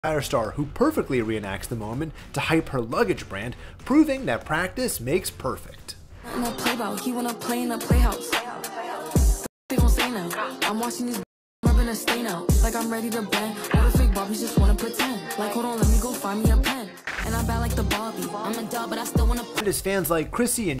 Firestar, who perfectly reenacts the moment to hype her luggage brand, proving that practice makes perfect. In a playbout, he wanna play in the playhouse. They gon' say now. I'm watching these rubbing a stain out. Like I'm ready to bang. All the fake Barbies just wanna pretend. Like, hold on, let me go find me a pen. And I'm bad like the Barbie. I'm a dog, but I still wanna. And as fans like Chrissy and